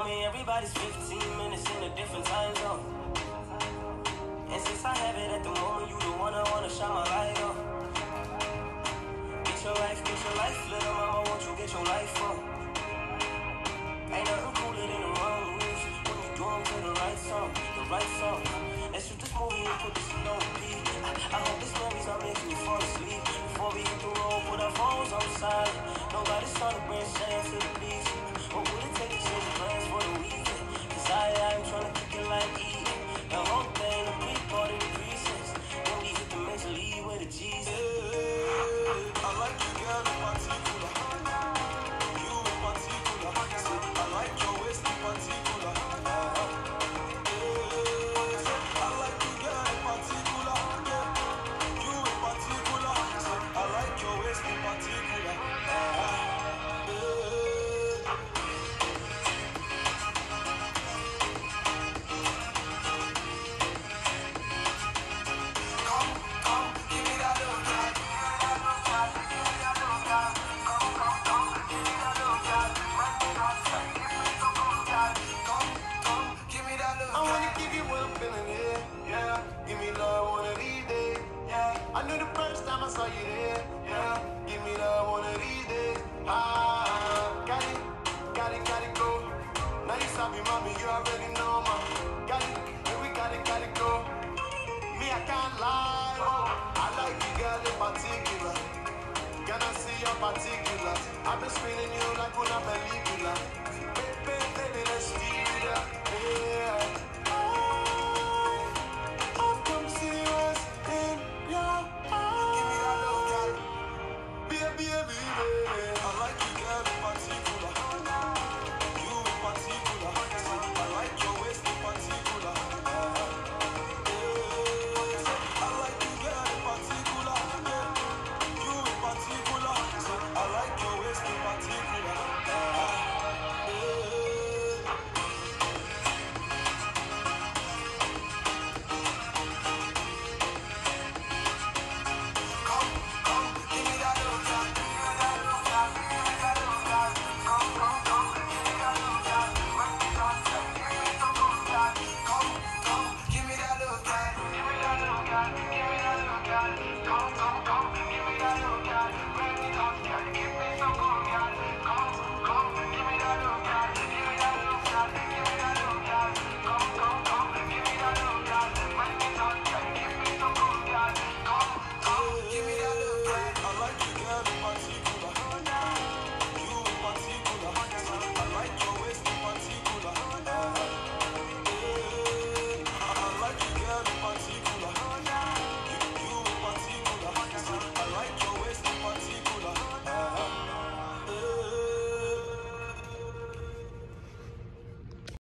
me everybody's 15 minutes in a different time zone. And since I have it at the moment, you the one I wanna shine my light on. Get your life, little mama, won't you get your life on? Ain't nothing cooler than the wrong moves when you do them to the right song, the right song. Let's shoot this movie and put this shit on repeat. I hope this memory's not making you fall asleep. Before we hit the road, put our phones on silent. Nobody's trying to bring shame to the beach. What would it take to change the plans for the weekend? Cause I'm trying to kick it like E. The whole thing, the pre-party, the pre-sex. When we hit the major league with the G's. I like you, girl, in particular. You in particular. I like your waist in particular. I like you, girl, in particular. You in particular. I like your waist in particular. Come, give me that little cat. I wanna give you what I'm feeling here, yeah. Give me love one of these days, yeah. I knew the first time I saw you there, yeah. Give me love one of these days, got it, go. Now you saw me, mommy, you already know, ma. Got it, yeah, we got it, go. Me, I can't lie, oh. I like you, girl, in particular. Can I see your particulars? I've been screening you like una película. Baby, let's do that, yeah. I've come serious in your eyes. Give me that little girl. Baby. I like you, girl, in particular. You in particular. I like your waist in particular. I like you, girl, in particular. You in particular. I like your waist in particular. Come, give me that little girl. Give me that little girl. Give me that little girl. Come, give me that little girl. When you dance, give me some good girl. Come, give me that little girl. Give me that little girl. Give me that little girl.